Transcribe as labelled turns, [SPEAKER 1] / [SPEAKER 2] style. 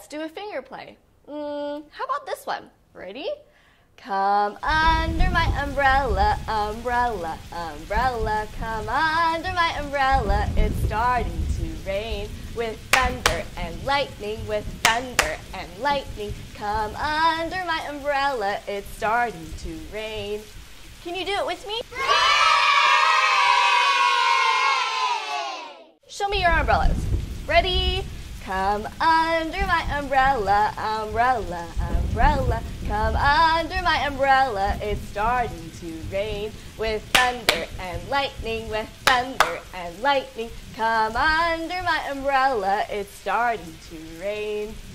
[SPEAKER 1] do a finger play. How about this one? Ready? Come under my umbrella, umbrella, umbrella. Come under my umbrella, it's starting to rain. With thunder and lightning, with thunder and lightning. Come under my umbrella, it's starting to rain. Can you do it with me? Show me your umbrellas. Ready? Come under my umbrella, umbrella, umbrella. Come under my umbrella, it's starting to rain. With thunder and lightning, with thunder and lightning. Come under my umbrella, it's starting to rain.